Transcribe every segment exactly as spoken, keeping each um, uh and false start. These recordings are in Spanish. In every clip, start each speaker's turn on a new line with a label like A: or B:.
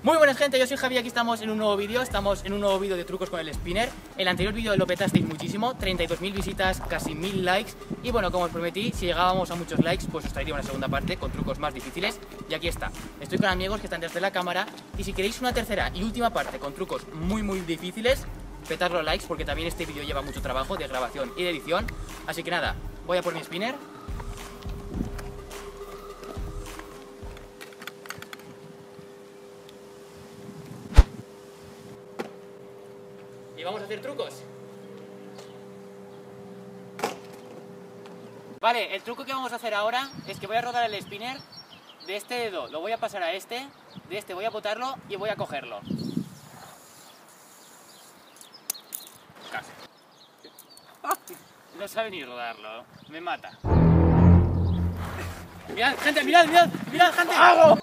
A: Muy buenas gente, yo soy Javi, aquí estamos en un nuevo vídeo, estamos en un nuevo vídeo de trucos con el spinner. El anterior vídeo lo petasteis muchísimo, treinta y dos mil visitas, casi mil likes. Y bueno, como os prometí, si llegábamos a muchos likes, pues os traería una segunda parte con trucos más difíciles. Y aquí está, estoy con amigos que están detrás de la cámara. Y si queréis una tercera y última parte con trucos muy muy difíciles, petad los likes porque también este vídeo lleva mucho trabajo de grabación y de edición. Así que nada, voy a por mi spinner. Y vamos a hacer trucos. Vale, el truco que vamos a hacer ahora es que voy a rodar el spinner de este dedo, lo voy a pasar a este, de este voy a botarlo y voy a cogerlo. Casi. No sabe ni rodarlo, me mata. Mirad, gente, mirad, mirad, mirad, gente. ¡Hago!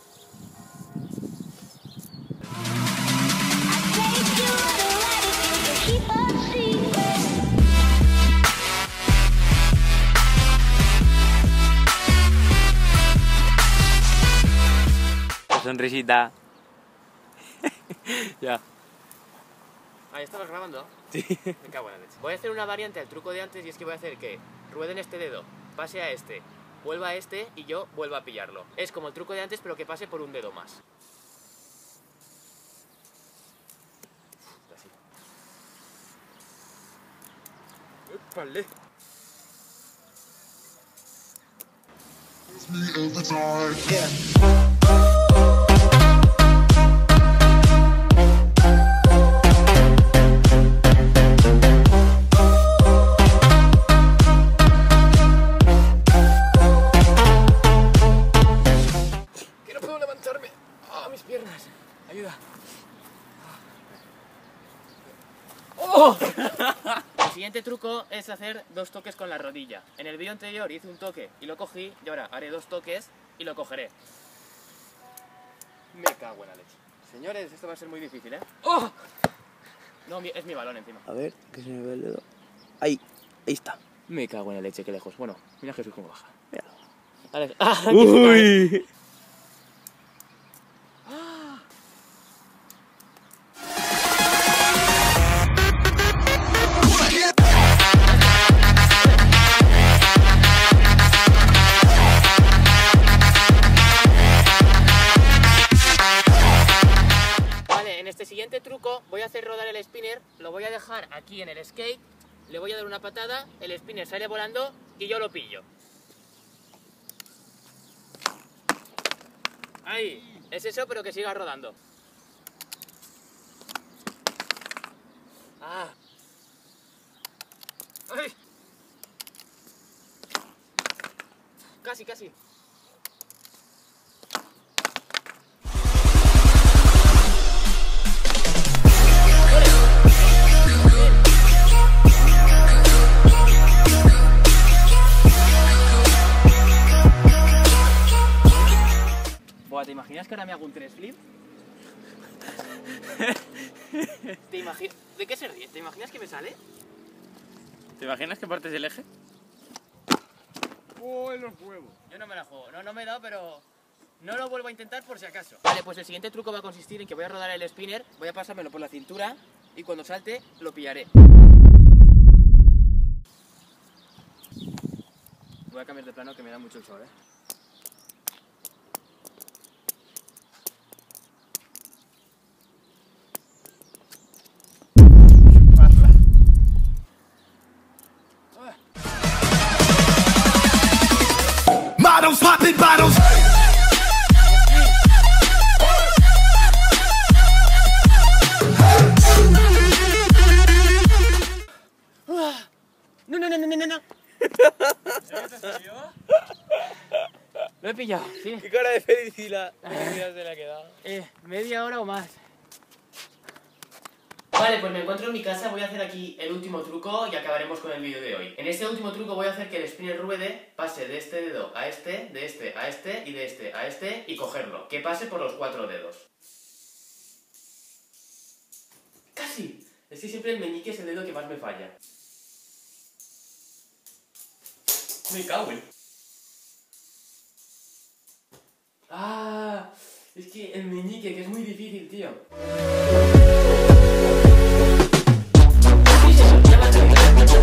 B: Sonrisita. Ya.
A: Ahí estabas grabando.
B: Sí.
A: Me cago en la leche. Voy a hacer una variante al truco de antes y es que voy a hacer que rueden este dedo, pase a este, vuelva a este y yo vuelva a pillarlo. Es como el truco de antes pero que pase por un dedo más. Así. ¡Épale! Que no puedo levantarme. ¡Ah, mis piernas! Ayuda. ¡Oh! El siguiente truco es hacer dos toques con la rodilla. En el vídeo anterior hice un toque y lo cogí, y ahora haré dos toques y lo cogeré. Me cago en la leche. Señores, esto va a ser muy difícil, ¿eh? ¡Oh! No, es mi balón encima.
B: A ver, que se me ve el dedo. Ahí, ahí está.
A: Me cago en la leche, qué lejos. Bueno, mira Jesús cómo baja.
B: Míralo.
A: Vale. ¡Ah! Que se cae.
B: Uy.
A: Vale, en este siguiente truco voy a hacer rodar el spinner, lo voy a dejar aquí en el skate, le voy a dar una patada, el spinner sale volando y yo lo pillo. Ahí, es eso pero que siga rodando. Ah. ¡Ay! Casi, casi. Buah, ¿te imaginas que ahora me hago un tres flip? ¿Te imaginas? ¿De qué se ríe? ¿Te imaginas que me sale?
B: ¿Te imaginas que partes el eje?
A: ¡Oh, en los huevos! Yo no me la juego, no, no me he dado, pero no lo vuelvo a intentar por si acaso. Vale, pues el siguiente truco va a consistir en que voy a rodar el spinner, voy a pasármelo por la cintura y cuando salte lo pillaré. Voy a cambiar de plano que me da mucho el sol, ¿eh?
C: Bottles, popping bottles.
A: No, no, no, no, no, no. Lo he pillado, sí.
B: Qué cara de felicidad. Felicidad se le ha quedado.
A: Eh, media hora o más. Vale, pues me encuentro en mi casa, voy a hacer aquí el último truco y acabaremos con el vídeo de hoy. En este último truco voy a hacer que el spinner ruede, pase de este dedo a este, de este a este y de este a este y cogerlo. Que pase por los cuatro dedos. ¡Casi! Es que siempre el meñique es el dedo que más me falla. Me cago en... ¡Ah! Es que el meñique, que es muy difícil, tío. Sí, señor, ya me ha salido.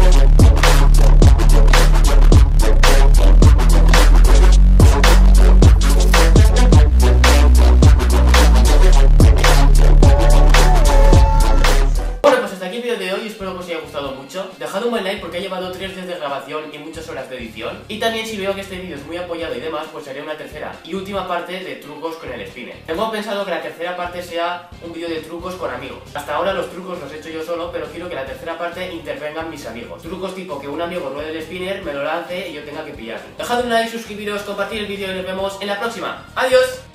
A: Espero que os haya gustado mucho. Dejad un buen like porque ha llevado tres días de grabación y muchas horas de edición. Y también si veo que este vídeo es muy apoyado y demás, pues haré una tercera y última parte de trucos con el spinner. Tengo pensado que la tercera parte sea un vídeo de trucos con amigos. Hasta ahora los trucos los he hecho yo solo, pero quiero que la tercera parte intervengan mis amigos. Trucos tipo que un amigo ruede el spinner, me lo lance y yo tenga que pillarlo. Dejad un like, suscribiros, compartir el vídeo y nos vemos en la próxima. ¡Adiós!